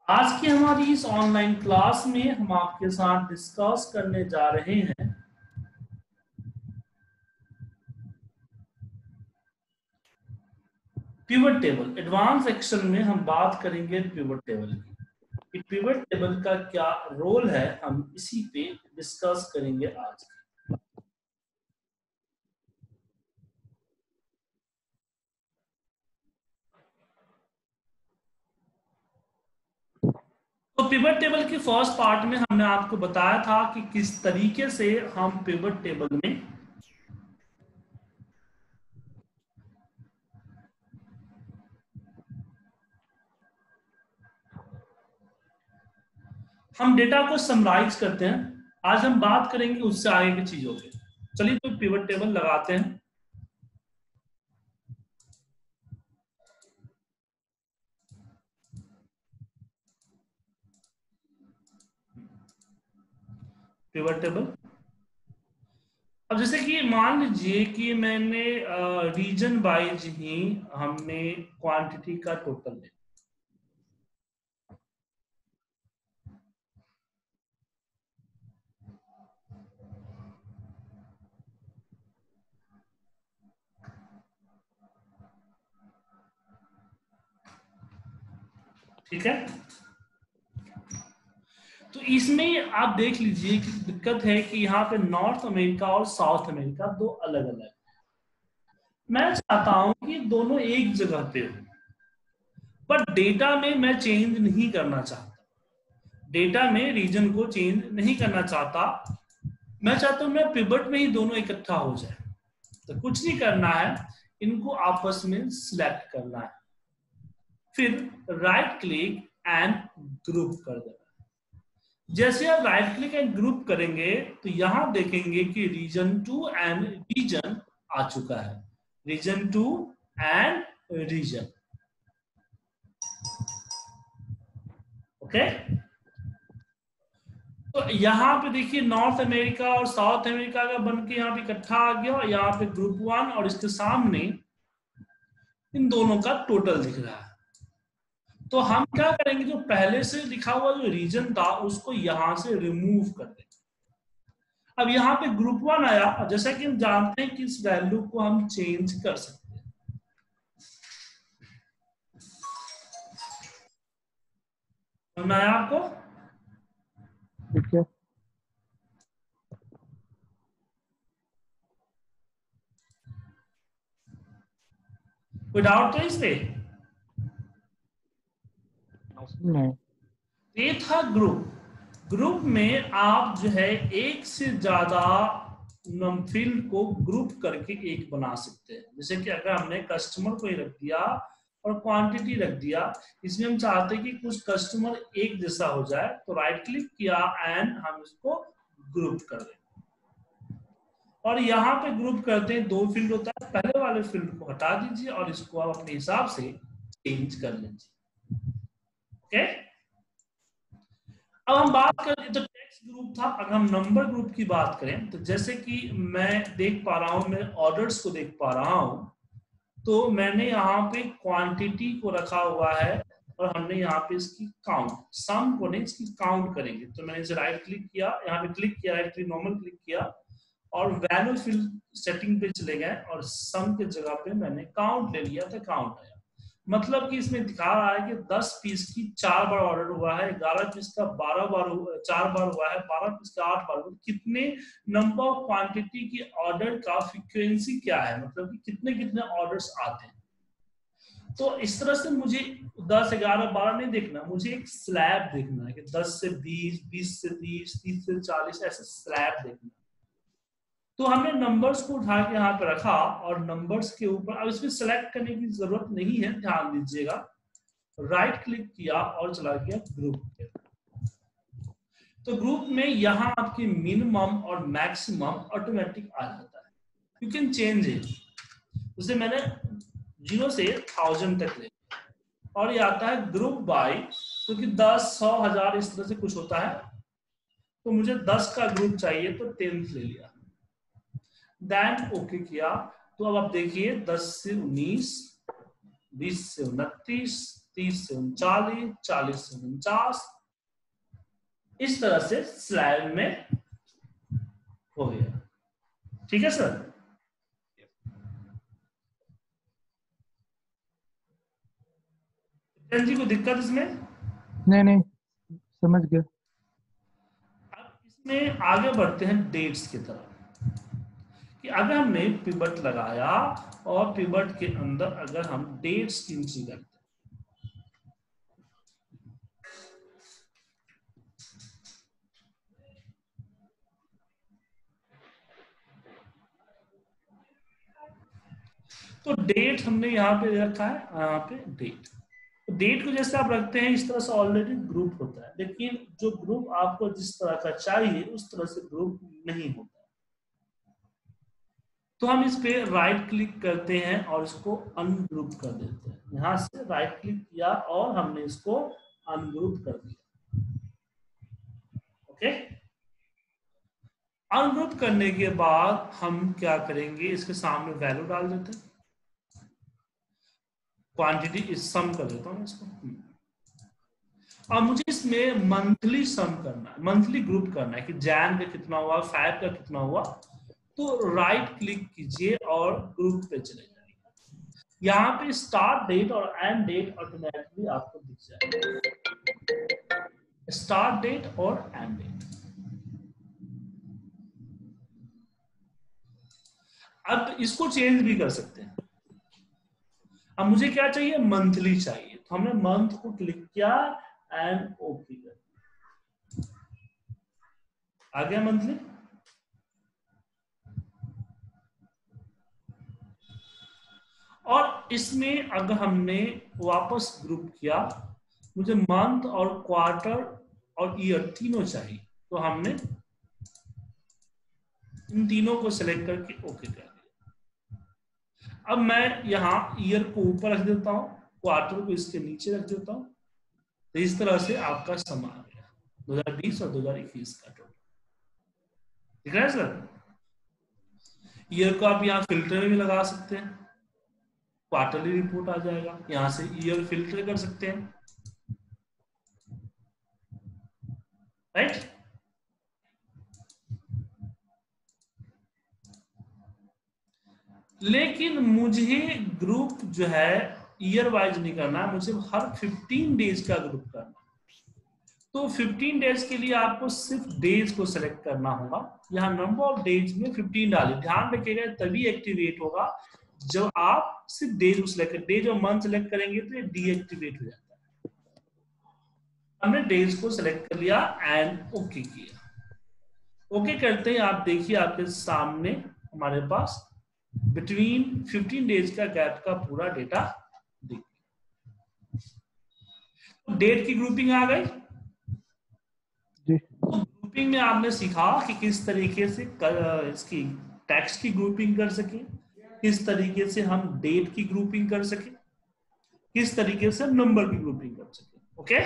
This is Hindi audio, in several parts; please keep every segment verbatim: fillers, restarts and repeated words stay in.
आज की हमारी इस ऑनलाइन क्लास में हम आपके साथ डिस्कस करने जा रहे हैं पिवट टेबल। एडवांस एक्शन में हम बात करेंगे पिवट टेबल की कि पिवट टेबल का क्या रोल है, हम इसी पे डिस्कस करेंगे आज। तो पिवट टेबल की फर्स्ट पार्ट में हमने आपको बताया था कि किस तरीके से हम पिवट टेबल में हम डेटा को समराइज करते हैं। आज हम बात करेंगे उससे आगे की चीजों पे। चलिए तो पिवट टेबल लगाते हैं। पिवट टेबल, अब जैसे कि मान लीजिए कि मैंने रीजन वाइज ही हमने क्वांटिटी का टोटल ले, ठीक है। तो इसमें आप देख लीजिए कि दिक्कत है कि यहाँ पे नॉर्थ अमेरिका और साउथ अमेरिका दो अलग अलग। मैं चाहता हूं कि दोनों एक जगह पे हो, पर डेटा में मैं चेंज नहीं करना चाहता। डेटा में रीजन को चेंज नहीं करना चाहता। मैं चाहता हूं मैं पिवट में ही दोनों इकट्ठा हो जाए। तो कुछ नहीं करना है, इनको आपस में सिलेक्ट करना है, फिर राइट क्लिक एंड ग्रुप कर देना। जैसे आप राइट क्लिक एंड ग्रुप करेंगे तो यहां देखेंगे कि रीजन टू एंड रीजन आ चुका है। Region two and region, okay. तो यहाँ पे देखिए नॉर्थ अमेरिका और साउथ अमेरिका का बन के यहाँ पे इकट्ठा आ गया, और यहाँ पे ग्रुप वन और इसके सामने इन दोनों का टोटल दिख रहा है। तो हम क्या करेंगे, जो पहले से लिखा हुआ जो रीजन था उसको यहां से रिमूव कर देंगे। अब यहाँ पे ग्रुप वन आया, जैसा कि हम जानते हैं कि इस वैल्यू को हम चेंज कर सकते हैं। समझ आया आपको? ठीक है। कोई डाउट तो इस पे? नहीं। ये था ग्रुप। ग्रुप में आप जो है एक से ज्यादा फील्ड को ग्रुप करके एक बना सकते हैं। जैसे कि अगर हमने कस्टमर को ही रख दिया और क्वांटिटी रख दिया, इसमें हम चाहते हैं कि कुछ कस्टमर एक जैसा हो जाए, तो राइट क्लिक किया एंड हम इसको ग्रुप कर दें। और यहाँ पे ग्रुप करते हैं, दो फील्ड होता है, पहले वाले फील्ड को हटा दीजिए और इसको आप अपने हिसाब से चेंज कर लीजिए, ओके। अब हम बात करें तो टेक्स्ट ग्रुप था। अगर हम नंबर ग्रुप की बात करें तो जैसे कि मैं देख पा रहा हूं, मैं ऑर्डर्स को देख पा रहा हूं, तो मैंने यहाँ पे क्वांटिटी को रखा हुआ है और हमने यहाँ पे इसकी काउंट, सम को नहीं इसकी काउंट करेंगे। तो मैंने इसे राइट क्लिक किया, यहाँ पे क्लिक किया, राइट क्लिक नॉर्मल क्लिक किया और वैल्यू फील्ड सेटिंग पे चले गए और सम के जगह पे मैंने काउंट ले लिया था, काउंट आया। मतलब कि इसमें दिखा रहा है कि दस पीस की चार बार ऑर्डर हुआ है, ग्यारह पीस का बारह बार चार बार हुआ है, बारह पीस का आठ बार। कितने नंबर ऑफ क्वांटिटी की ऑर्डर का फ्रीक्वेंसी क्या है, मतलब कि कितने कितने ऑर्डर्स आते हैं। तो इस तरह से मुझे दस ग्यारह बारह नहीं देखना, मुझे एक स्लैब देखना है कि दस से बीस, बीस से तीस, तीस से चालीस, ऐसे स्लैब देखना। तो हमने नंबर्स को उठा के यहाँ पे रखा और नंबर्स के ऊपर, अब इसमें सेलेक्ट करने की जरूरत नहीं है, ध्यान दीजिएगा। राइट क्लिक किया और चला गया ग्रुप पे। तो ग्रुप में यहाँ आपकी मिनिमम और मैक्सिमम ऑटोमेटिक आ जाता है। You can change it. जैसे मैंने जीरो से थाउजेंड तक ले, और ये आता है ग्रुप बाय, क्योंकि तो दस, सौ, हजार इस तरह से कुछ होता है। तो मुझे दस का ग्रुप चाहिए तो टेंथ ले लिया, देन ओके किया। तो अब आप देखिए दस से उन्नीस, बीस से उनतीस, तीस से उनचालीस, चालीस से उनचास, इस तरह से स्लाइड में हो गया। ठीक है सर? जी को दिक्कत इसमें? नहीं नहीं समझ गया। अब इसमें आगे बढ़ते हैं डेट्स की तरफ, कि अगर हमने पिवट लगाया और पिवट के अंदर अगर हम डेट्स की एंट्री करते हैं, तो डेट हमने यहाँ पे रखा है, यहाँ पे डेट। तो डेट को जैसे आप रखते हैं इस तरह से ऑलरेडी ग्रुप होता है, लेकिन जो ग्रुप आपको जिस तरह का चाहिए उस तरह से ग्रुप नहीं होता। तो हम इस पे राइट क्लिक करते हैं और इसको अनग्रुप कर देते हैं। यहां से राइट क्लिक किया और हमने इसको अनग्रुप कर दिया। ओके, अनग्रुप करने के बाद हम क्या करेंगे, इसके सामने वैल्यू डाल देते हैं। क्वांटिटी इस सम कर देता हूं इसको। अब मुझे इसमें मंथली सम करना है, मंथली ग्रुप करना है कि जैन का कितना हुआ, फाइव का कितना हुआ। तो राइट क्लिक कीजिए और ग्रुप पे चले जाइए। यहाँ पे स्टार्ट डेट और एंड डेट ऑटोमेटिकली आपको दिख जाएगा, स्टार्ट डेट और एंड डेट। अब इसको चेंज भी कर सकते हैं। अब मुझे क्या चाहिए, मंथली चाहिए, तो हमने मंथ को क्लिक किया एंड ओके कर दिया, आ गया मंथली। और इसमें अगर हमने वापस ग्रुप किया, मुझे मंथ और क्वार्टर और ईयर तीनों चाहिए, तो हमने इन तीनों को सिलेक्ट करके ओके कर दिया। अब मैं यहाँ ईयर को ऊपर रख देता हूँ, क्वार्टर को इसके नीचे रख देता हूँ। तो इस तरह से आपका सम आ गया दो हज़ार बीस और दो हज़ार इक्कीस का टोटल। ठीक है सर? ईयर को आप यहाँ फिल्टर में भी लगा सकते हैं, क्वार्टरली रिपोर्ट आ जाएगा, यहां से ईयर फिल्टर कर सकते हैं, राइट। लेकिन मुझे ग्रुप जो है ईयर वाइज नहीं करना, मुझे हर पंद्रह डेज का ग्रुप करना। तो पंद्रह डेज के लिए आपको सिर्फ डेज को सिलेक्ट करना होगा। यहाँ नंबर ऑफ डेज में पंद्रह डालिए, ध्यान रखिएगा तभी एक्टिवेट होगा जब आप सिर्फ डेज को सिलेक्ट, डेज और मंथ सिलेक्ट करेंगे तो ये डीएक्टिवेट हो जाता है। हमने डेज को सिलेक्ट कर लिया एंड ओके किया। ओके करते ही आप देखिए आपके सामने हमारे पास बिटवीन पंद्रह डेज का गैप का पूरा डेटा दिख गया। डेट की ग्रुपिंग आ गई। तो ग्रुपिंग में आपने सीखा कि किस तरीके से कर, इसकी टेक्स्ट की ग्रुपिंग कर सके, किस तरीके से हम डेट की ग्रुपिंग कर सके, किस तरीके से नंबर की ग्रुपिंग कर सके। ओके,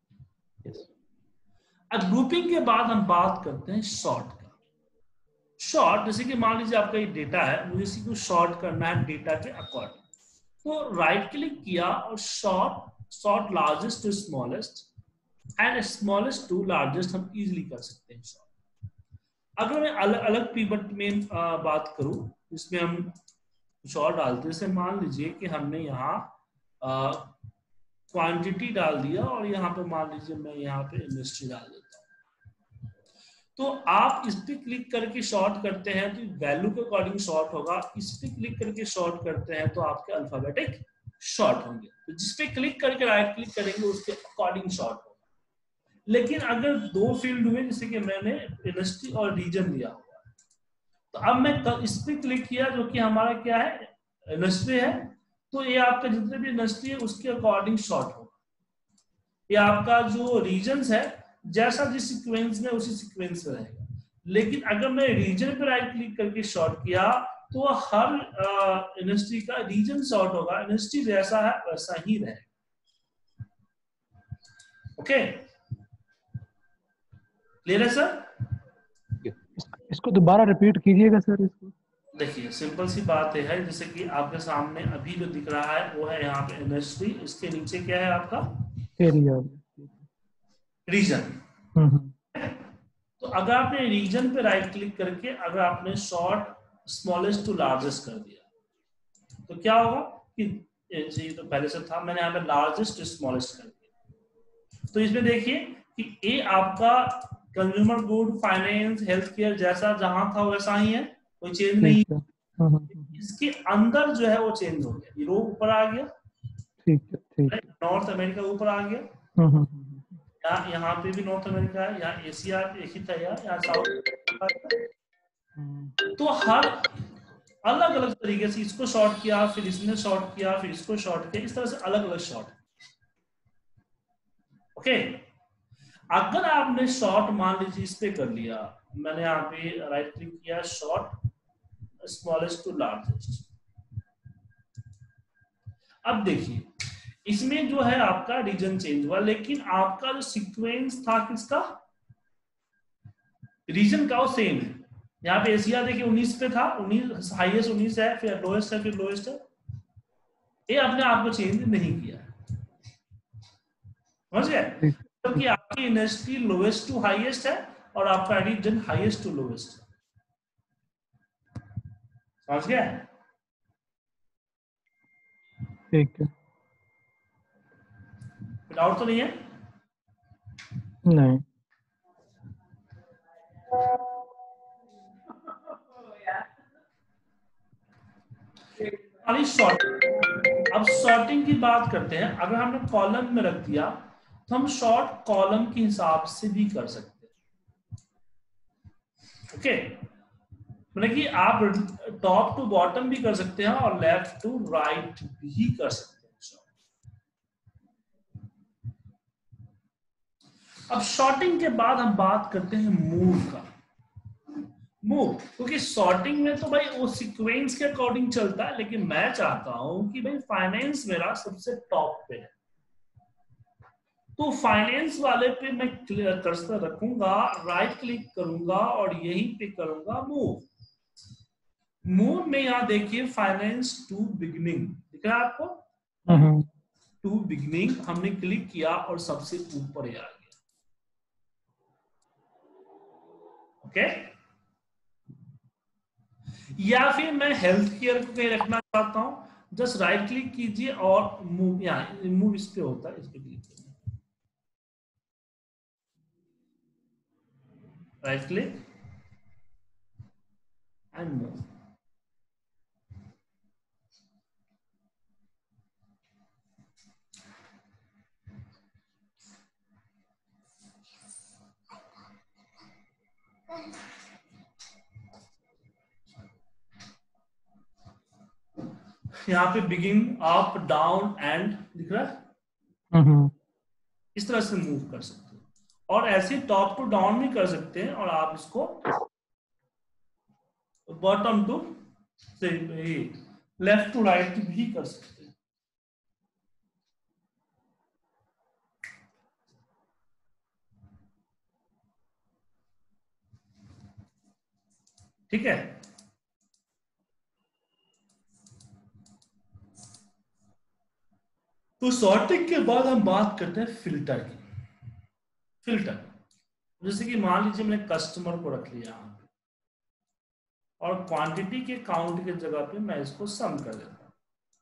अब ग्रुपिंग के बाद हम बात करते हैं शॉर्ट का। शॉर्ट जैसे कि मान लीजिए आपका ये डेटा है, मुझे इसी को शॉर्ट करना है डेटा के अकॉर्डिंग। तो राइट क्लिक किया और sort sort largest to smallest and smallest to largest हम इजीली कर सकते हैं शॉर्ट। अगर मैं अलग अलग पिवट में आ, बात करूं जिसमें हम कुछ और डालते, जैसे मान लीजिए कि हमने यहाँ क्वांटिटी डाल दिया और यहाँ पे मान लीजिए मैं यहाँ पे इंडस्ट्री डाल देता हूँ। तो आप इस पे क्लिक करके शॉर्ट करते हैं तो वैल्यू के अकॉर्डिंग शॉर्ट होगा, इस पे क्लिक करके शॉर्ट करते हैं तो आपके अल्फाबेटिक शॉर्ट होंगे। तो जिस पे क्लिक करके राइट क्लिक करेंगे उसके अकॉर्डिंग शॉर्ट होगा। लेकिन अगर दो फील्ड हुए, जैसे कि मैंने इंडस्ट्री और रीजन दिया हुआ, तो अब मैं इस पे क्लिक किया जो कि हमारा क्या है, इंडस्ट्री है, तो ये आपका जितने भी इंडस्ट्री है उसके अकॉर्डिंग शॉर्ट होगा। ये आपका जो रीजन्स है जैसा जिस सीक्वेंस में उसी सीक्वेंस में रहेगा। लेकिन अगर मैं रीजन पे राइट क्लिक करके शॉर्ट किया तो हर इंडस्ट्री का रीजन शॉर्ट होगा, इंडस्ट्री जैसा है वैसा ही रहेगा। ओके, क्लियर है सर? इसको दोबारा रिपीट कीजिएगा सर इसको। देखिए सिंपल सी बात है, जैसे कि आपके सामने अभी जो दिख रहा है वो है यहाँ पे इंडस्ट्री, इसके नीचे क्या है आपका एरिया। रीजन। हम्म तो अगर आपने रीजन पे राइट क्लिक करके अगर आपने शॉर्ट स्मॉलेस्ट टू लार्जेस्ट कर दिया तो क्या होगा कि ये तो पहले से था, मैंने यहाँ पे लार्जेस्ट टू स्मॉलेस्ट कर दिया। तो इसमें देखिए कि ये आपका consumer good, finance, health care जैसा जहां था वैसा ही है, कोई चेंज नहीं। ठीक है। हम्म हम्म, इसके अंदर जो है वो चेंज हो गया, यूरोप ऊपर आ गया, ठीक है ठीक है। नॉर्थ अमेरिका ऊपर आ गया, हम्म हम्म, हम्म, यहाँ यहाँ पे भी नॉर्थ अमेरिका है, यहाँ एशिया एक ही था, यार यहाँ साउथ। हम्म, तो हर अलग अलग तरीके से इसको शॉर्ट किया, फिर इसने शॉर्ट किया, फिर इसको शॉर्ट किया, इस तरह से अलग अलग शॉर्ट। ओके, अगर आपने शॉर्ट मान लीजिए इस पे कर लिया, मैंने यहाँ पे राइट क्लिक किया, शॉर्ट स्मॉलेस्ट टू लार्जेस्ट। अब देखिए इसमें जो है आपका रीजन चेंज हुआ, लेकिन आपका जो सीक्वेंस था किसका, रीजन का, वो सेम है। यहाँ पे एशिया देखिए उन्नीस पे था, उन्नीस हाईएस्ट उन्नीस है, फिर लोएस्ट है, फिर लोएस्ट है। ये अपने आप को चेंज नहीं किया, समझ गए? ठीक क्योंकि ठीक। आपकी इंडस्ट्री लोएस्ट टू हाईएस्ट है और आपका रीजन हाईएस्ट टू लोएस्ट है, समझ गए? ठीक है। डाउट तो नहीं है? नहीं। अभी शॉर्ट, अब शॉर्टिंग की बात करते हैं। अगर हमने कॉलम में रख दिया तो हम शॉर्ट कॉलम के हिसाब से भी कर सकते हैं। ओके, मतलब कि आप टॉप टू बॉटम भी कर सकते हैं और लेफ्ट टू राइट भी कर सकते हैं। अब शॉर्टिंग के बाद हम बात करते हैं मूव का। मूव, क्योंकि शॉर्टिंग में तो भाई वो सीक्वेंस के अकॉर्डिंग चलता है, लेकिन मैं चाहता हूं कि भाई फाइनेंस मेरा सबसे टॉप पे है, तो फाइनेंस वाले पे मैं कर्सर रखूंगा, राइट क्लिक करूंगा और यहीं पे करूंगा मूव। मूव में यहां देखिए फाइनेंस टू बिगिनिंग दिख रहा है आपको, हम्म टू बिगिनिंग हमने क्लिक किया और सबसे ऊपर आ गया। ओके, या फिर मैं हेल्थ केयर को कहीं रखना चाहता हूं, जस्ट राइट क्लिक कीजिए और मूव, यहाँ मूव इस पे होता है, इस पे क्लिक कीजिए, राइट क्लिक एंड मूव। यहाँ पे बिगिन, अप, डाउन, एंड दिख रहा है, हम्म, इस तरह से मूव कर सकते हैं, और ऐसे टॉप टू डाउन भी कर सकते हैं, और आप इसको bottom to left to right भी कर सकते हैं। ठीक है, तो सॉर्टिंग के बाद हम बात करते हैं फिल्टर की। फिल्टर, जैसे कि मान लीजिए मैंने कस्टमर को रख लिया यहाँ पे, और क्वांटिटी के काउंट के जगह पे मैं इसको सम कर देता हूं।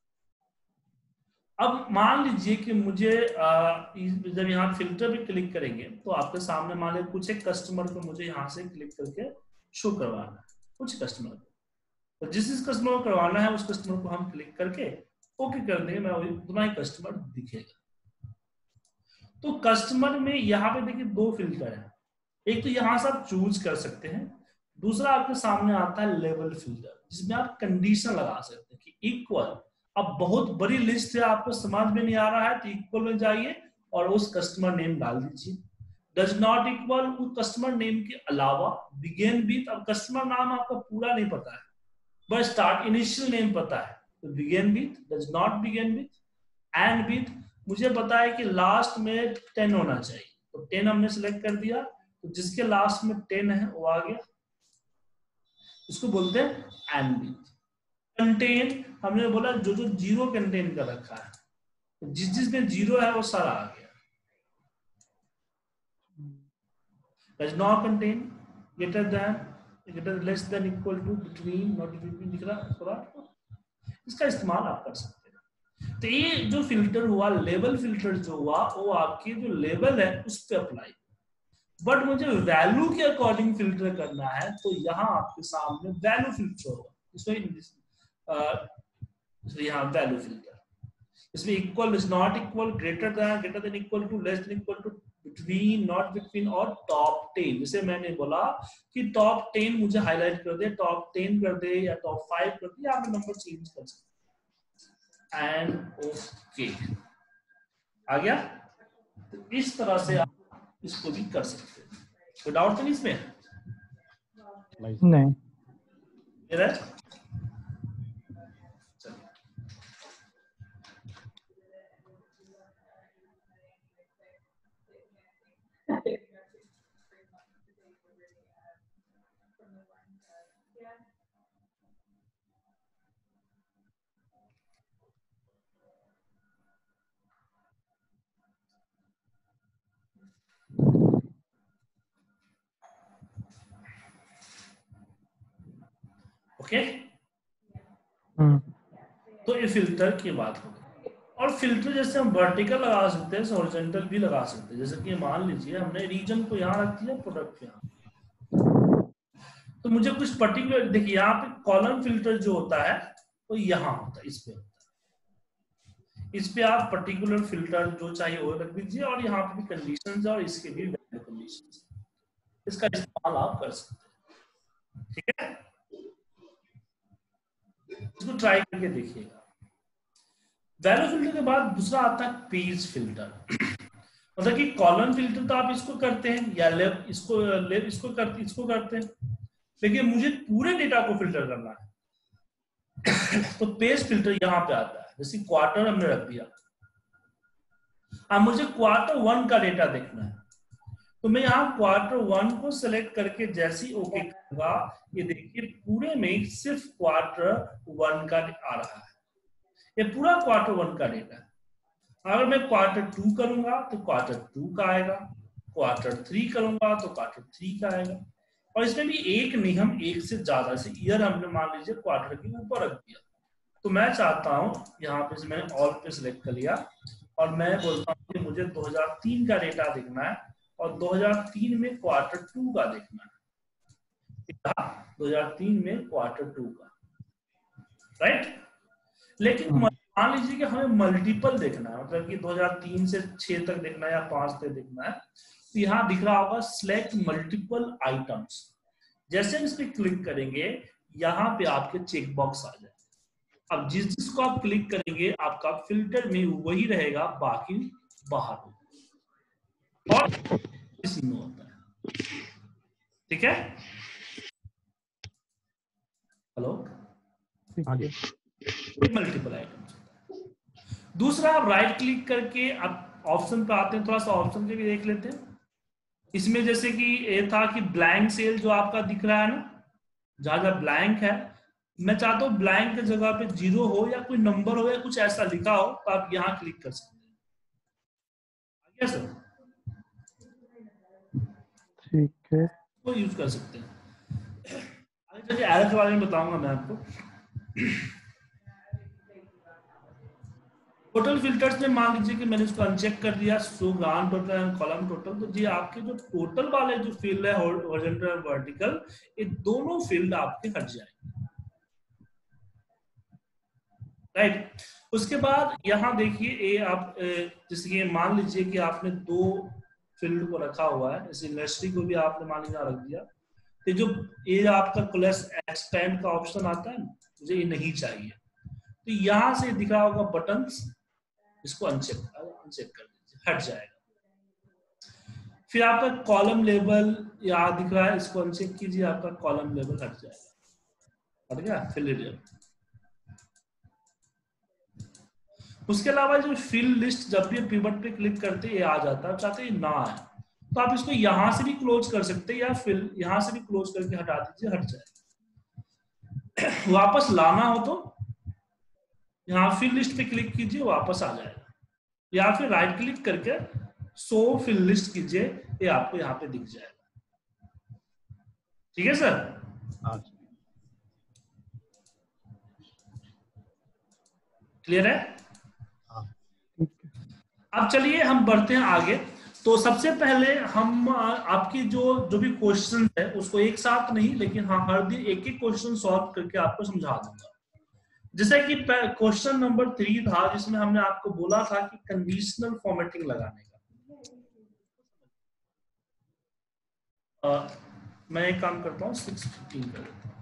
अब मान लीजिए कि मुझे आ, जब यहाँ फिल्टर पे क्लिक करेंगे तो आपके सामने मान लीजिए कुछ एक कस्टमर को मुझे यहाँ से क्लिक करके शो करवाना है, कुछ कस्टमर को, तो जिस जिस कस्टमर को करवाना है उस कस्टमर को हम क्लिक करके ओके कर देंगे, मैं उतना ही कस्टमर दिखेगा। तो कस्टमर में यहाँ पे देखिए दो फिल्टर है, एक तो यहाँ से आप चूज कर सकते हैं, दूसरा आपके सामने आता है लेवल फिल्टर, जिसमें आप कंडीशन लगा सकते हैं कि इक्वल। अब बहुत बड़ी लिस्ट है, आपको समझ में नहीं आ रहा है तो इक्वल में जाइए और उस कस्टमर नेम डाल दीजिए। डज नॉट इक्वल उस कस्टमर नेम के अलावा, बिगिन विथ, अब कस्टमर नाम आपका पूरा नहीं पता है, बस स्टार्ट इनिशियल नेम पता है, तो begin with, does not begin with, end with, मुझे पता है कि लास्ट में टेन होना चाहिए, तो टेन हमने सिलेक्ट कर दिया, तो जिसके लास्ट में टेन है वो आ गया। इसको बोलते हैं एनवी। कंटेन हमने बोला जो जो जीरो कंटेन कर रखा है, तो जिस जिसमें जीरो है वो सारा आ गया। does not contain, greater than, greater less than, equal to, between, not between दिख रहा थोड़ा, इसका इस्तेमाल आप कर सकते हैं। तो ये जो फिल्टर हुआ, लेबल फिल्टर जो हुआ, वो आपके जो लेबल है उस पर अप्लाई। बट मुझे वैल्यू के अकॉर्डिंग फिल्टर करना है, तो यहाँ आपके सामने वैल्यू फिल्टर होगा। इसमें यहाँ वैल्यू फिल्टर, इसमें equal, is not equal, greater than, greater than, equal to, less than, equal to, between, not between और टॉप टेन। जैसे मैंने बोला कि टॉप टेन मुझे हाईलाइट कर दे, टॉप टेन कर दे या टॉप फाइव कर दे, आप नंबर चेंज कर सकते हैं। एंड ओके, आ गया। तो इस तरह से आप इसको भी कर सकते हैं। कोई डाउट तो नहीं इसमें? नहीं। ओके, हम्म तो ये फिल्टर की बात हो गई। और फिल्टर जैसे हम वर्टिकल लगा सकते हैं, हॉरिजॉन्टल भी लगा सकते हैं। जैसे कि मान लीजिए हमने रीजन को यहाँ रख दिया, प्रोडक्ट यहाँ, तो मुझे कुछ पर्टिकुलर, देखिए यहाँ पे कॉलम फिल्टर जो होता है वो यहाँ होता है, इस पे होता है। इस पे आप पर्टिकुलर फिल्टर जो चाहिए वो रख दीजिए, और यहाँ पे भी कंडीशंस है और इसके भी वैल्यू कंडीशंस, इसका इस्तेमाल आप कर सकते हैं। ठीक है, इसको ट्राई करके देखिएगा। वैल्यू फिल्टर के बाद दूसरा आता है पेज फिल्टर। मतलब कि कॉलम फिल्टर तो आप इसको करते हैं, या लेब इसको लेब इसको करते इसको करते हैं, लेकिन मुझे पूरे डेटा को फिल्टर करना है तो पेज फिल्टर यहाँ पे आता है। जैसे क्वार्टर हमने रख दिया, अब मुझे क्वार्टर वन का डेटा देखना है, तो मैं यहाँ क्वार्टर वन को सिलेक्ट करके जैसे ही ओके करूंगा, ये देखिए पूरे में सिर्फ क्वार्टर वन का आ रहा है, ये पूरा क्वार्टर वन का डेटा है। अगर मैं क्वार्टर टू करूंगा तो क्वार्टर टू का आएगा, क्वार्टर थ्री करूंगा तो क्वार्टर थ्री का आएगा। और इसमें भी एक नहीं, हम एक से ज्यादा से ईयर हमने मान लीजिए क्वार्टर के ऊपर रख दिया, तो मैं चाहता हूं यहाँ पे से मैंने ऑल पे सिलेक्ट कर लिया, और मैं बोलता हूँ कि मुझे दो हज़ार तीन का डेटा देखना है, और दो हज़ार तीन में क्वार्टर टू का देखना है, दो हज़ार तीन में क्वार्टर टू का, राइट। लेकिन मान लीजिए कि हमें मल्टीपल देखना है, मतलब कि दो हज़ार तीन से छह तक देखना है या पांच तक देखना है, तो यहाँ दिख रहा होगा सिलेक्ट मल्टीपल आइटम्स। जैसे हम इस पे क्लिक करेंगे, यहाँ पे आपके चेक बॉक्स आ जाए। अब जिस जिसको आप क्लिक करेंगे आपका फिल्टर में वही रहेगा, बाकी बाहर होगा, और इसी में होता है। ठीक है, हेलो, मल्टीपल आइटम्स। दूसरा, आप राइट क्लिक करके आप ऑप्शन पे आते हैं, थोड़ा सा ऑप्शन पे भी देख लेते हैं। इसमें जैसे कि ये था कि ब्लैंक सेल जो आपका दिख रहा है ना, जहां जहां ब्लैंक है, मैं चाहता हूं ब्लैंक की जगह पे जीरो हो या कोई नंबर हो या कुछ ऐसा लिखा हो, तो आप यहाँ क्लिक कर सकते हैं। सर ठीक है, वो यूज कर सकते हैं। आगे चलिए एरर के बारे में बताऊंगा मैं आपको। टोटल फिल्टर्स में मान लीजिए कि मैंने इसको अनचेक कर दिया, so grand total and column total, तो जी आपके जो टोटल वाले जो फील्ड है हॉरिजॉन्टल और वर्टिकल, ये दोनों फील्ड आपके हट जाएंगे, राइट। उसके बाद यहाँ देखिए, ये आप जैसे कि मान लीजिए कि आपने दो फील्ड को रखा हुआ है, जैसे इंडस्ट्री को भी आपने मान लीजिए रख दिया, तो जो ये आपका प्लस एक्सटेंड का ऑप्शन आता है, मुझे ये नहीं चाहिए, तो यहाँ से दिख रहा होगा बटन्स, इसको अनचेक अनचेक कर दीजिए, हट जाएगा। फिर आपका कॉलम लेवल यहाँ दिख रहा है, इसको अनचेक कीजिए, आपका कॉलम लेवल हट जाएगा, हट गया फिल। उसके अलावा जो फिल लिस्ट, जब भी पिवट पे क्लिक करते ये आ जाता है, चाहते ना आए तो आप इसको यहां से भी क्लोज कर सकते हैं, या फिल यहां से भी क्लोज करके हटा दीजिए, हट जाएगा। वापस लाना हो तो यहाँ फिल लिस्ट पे क्लिक कीजिए, वापस आ जाएगा, या फिर राइट क्लिक करके शो फिल लिस्ट कीजिए, ये आपको यहाँ पे दिख जाएगा। ठीक है सर? हाँ क्लियर है? हाँ अब चलिए हम बढ़ते हैं आगे। तो सबसे पहले हम आपकी जो जो भी क्वेश्चन है उसको एक साथ नहीं, लेकिन हाँ हर दिन एक एक क्वेश्चन सॉल्व करके आपको समझा दूंगा। जैसे कि क्वेश्चन नंबर थ्री था जिसमें हमने आपको बोला था कि कंडीशनल फॉर्मेटिंग लगाने का। आ, मैं एक काम करता हूँ, सिक्स फिफ्टीन कर देता हूँ।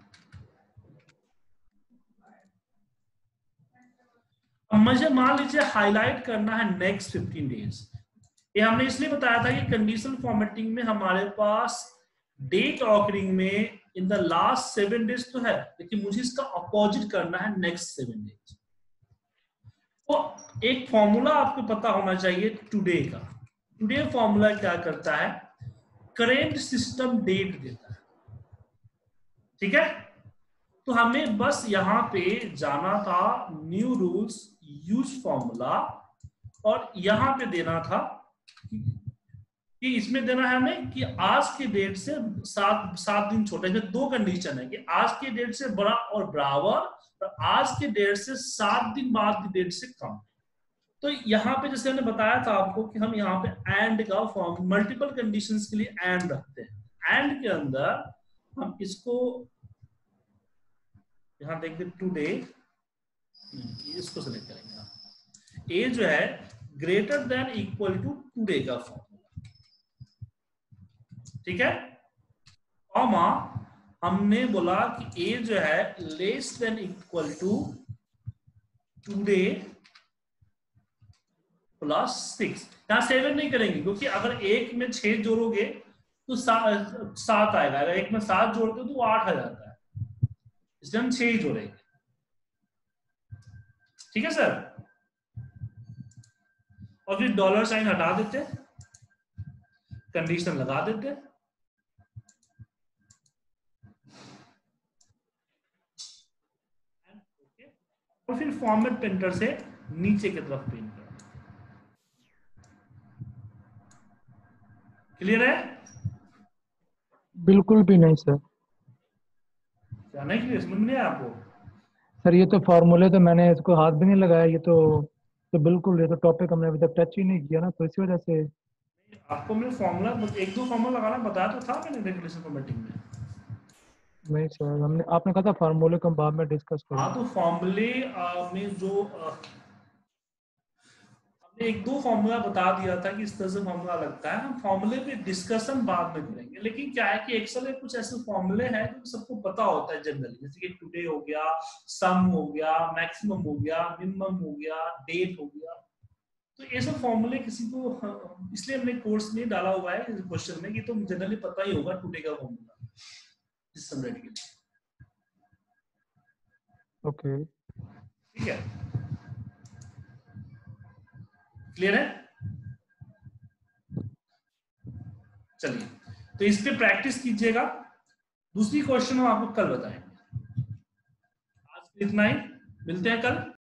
मुझे मान लीजिए हाईलाइट करना है नेक्स्ट फिफ्टीन डेज। ये हमने इसलिए बताया था कि कंडीशनल फॉर्मेटिंग में हमारे पास डेट ऑकरिंग में in the last seven days तो है, लेकिन मुझे इसका अपोजिट करना है नेक्स्ट सेवन डेज। तो एक फॉर्मूला आपको पता होना चाहिए टुडे का। टुडे फॉर्मूला क्या करता है? करेंट सिस्टम डेट देता है। ठीक है? तो हमें बस यहां पे जाना था न्यू रूल्स यूज फॉर्मूला, और यहां पे देना था कि इसमें देना है हमें कि आज के डेट से सात सात दिन छोटे। इसमें दो कंडीशन है कि आज के डेट से बड़ा और बराबर, और आज के डेट से सात दिन बाद की डेट से कम। तो यहाँ पे जैसे हमने बताया था आपको कि हम यहाँ पे एंड का फॉर्म मल्टीपल कंडीशंस के लिए एंड रखते हैं। एंड के अंदर हम इसको यहाँ देखते टुडे, इसको सेलेक्ट करेंगे आप। ए जो है greater than equal to today का फॉर्मूला। ठीक है? कॉमा हमने बोला कि ए जो है less than equal to today plus six. यहां सेवन नहीं करेंगे क्योंकि अगर एक में छह जोड़ोगे तो सा, सात आएगा, अगर एक में सात जोड़ते तो वो आठ आ जाता है, इसलिए हम छह ही जोड़ेंगे। ठीक है सर? और फिर डॉलर साइन हटा देते, कंडीशन लगा देते, और फिर फॉर्मेट पेंटर से नीचे की तरफ पेंट कर। क्लियर है? बिल्कुल भी नहीं सर। क्या नहीं क्लियर? समझ में नहीं आपको? सर ये तो फॉर्मूले तो मैंने इसको हाथ भी नहीं लगाया, ये तो तो बिल्कुल ये तो टॉपिक हमने अभी तक टच ही नहीं किया ना, तो इसी वजह से। आपको मैंने फॉर्मूला एक दो फॉर्मूला लगाना बताया तो था मैंने रेगुलेशन फॉर्मेटिंग में। नहीं सर, हमने आपने कहा था फार्मूले को बाद में डिस्कस करेंगे। हाँ, तो फॉर्मूले में जो हमने एक दो फॉर्मूला बता दिया था कि इस तरह से फॉर्मूला लगता है, हम फॉर्मूले पे डिस्कशन बाद में करेंगे। लेकिन क्या है कि एक्सेल में कुछ ऐसे फॉर्मूले हैं जो सबको पता होता है जनरली, जैसे कि टुडे हो गया, सम हो गया, मैक्सिमम हो गया, मिनिमम हो गया, डेट हो गया। तो ये सब फॉर्मूले किसी को, इसलिए हमने कोर्स में डाला हुआ है क्वेश्चन में कि तुम जनरली पता ही होगा टुडे का फॉर्मूला इस समरेट के लिए। ओके, ठीक है? क्लियर है? चलिए, तो इस पे प्रैक्टिस कीजिएगा। दूसरी क्वेश्चन हम आपको कल बताएंगे। आज इतना ही, मिलते हैं कल।